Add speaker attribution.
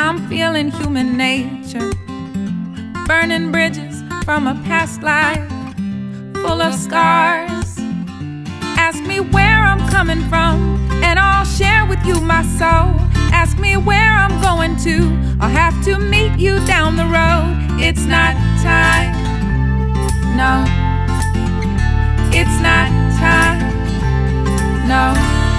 Speaker 1: I'm feeling human nature, burning bridges from a past life full of scars. Ask me where I'm coming from, and I'll share with you my soul. Ask me where I'm going to, I'll have to meet you down the road. It's not time, no, it's not time, no.